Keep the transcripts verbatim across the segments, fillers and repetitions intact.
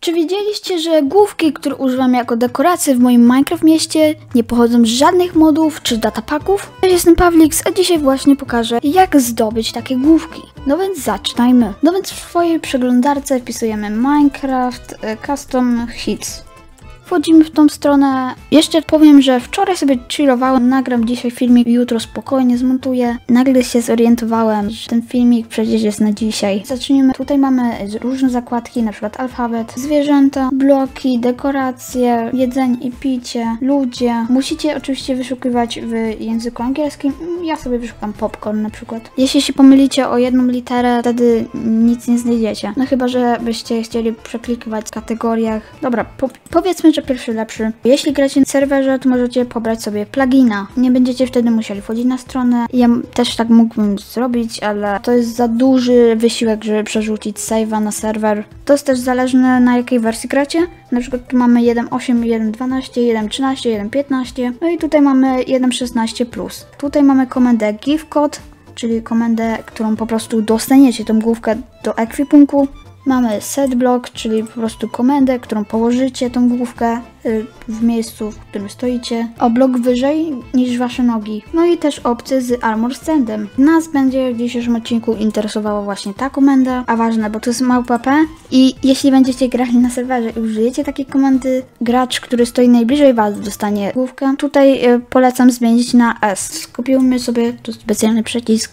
Czy wiedzieliście, że główki, które używam jako dekoracje w moim Minecraft mieście, nie pochodzą z żadnych modów czy datapaków? Ja jestem Pawlix, a dzisiaj właśnie pokażę, jak zdobyć takie główki. No więc zaczynajmy. No więc w swojej przeglądarce wpisujemy Minecraft Custom Hits. Wchodzimy w tą stronę. Jeszcze powiem, że wczoraj sobie chillowałem, nagram dzisiaj filmik, jutro spokojnie zmontuję. Nagle się zorientowałem, że ten filmik przecież jest na dzisiaj. Zacznijmy. Tutaj mamy różne zakładki, na przykład alfabet, zwierzęta, bloki, dekoracje, jedzenie i picie, ludzie. Musicie oczywiście wyszukiwać w języku angielskim. Ja sobie wyszukam popcorn na przykład. Jeśli się pomylicie o jedną literę, wtedy nic nie znajdziecie. No chyba, że byście chcieli przeklikiwać w kategoriach. Dobra, po powiedzmy, że pierwszy lepszy. Jeśli gracie na serwerze, to możecie pobrać sobie plugina. Nie będziecie wtedy musieli wchodzić na stronę. Ja też tak mógłbym zrobić, ale to jest za duży wysiłek, żeby przerzucić save'a na serwer. To jest też zależne, na jakiej wersji gracie. Na przykład tu mamy jeden osiem, jeden dwanaście, jeden trzynaście, jeden piętnaście. No i tutaj mamy jeden szesnaście plus. Tutaj mamy komendę give code, czyli komendę, którą po prostu dostaniecie tą główkę do ekwipunku. Mamy set block, czyli po prostu komendę, którą położycie tą główkę w miejscu, w którym stoicie, o blok wyżej niż wasze nogi. No i też opcje z armor standem. Nas będzie w dzisiejszym odcinku interesowała właśnie ta komenda, a ważne, bo to jest małpa P i jeśli będziecie grali na serwerze i użyjecie takiej komendy, gracz, który stoi najbliżej was, dostanie główkę. Tutaj y, polecam zmienić na S. Skopiujmy sobie tu specjalny przycisk.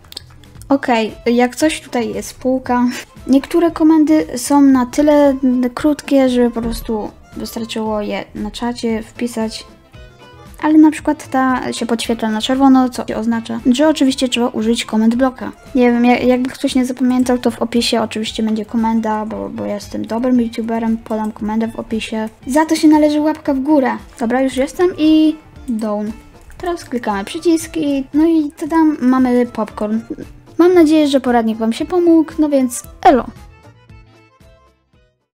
Okej, okay, jak coś tutaj jest półka. Niektóre komendy są na tyle krótkie, że po prostu wystarczyło je na czacie wpisać. Ale na przykład ta się podświetla na czerwono, co oznacza, że oczywiście trzeba użyć komend bloka. Nie wiem, jakby ktoś nie zapamiętał, to w opisie oczywiście będzie komenda, bo, bo ja jestem dobrym youtuberem, podam komendę w opisie. Za to się należy łapka w górę. Dobra, już jestem i down. Teraz klikamy przyciski, no i tam mamy popcorn. Mam nadzieję, że poradnik wam się pomógł, no więc elo!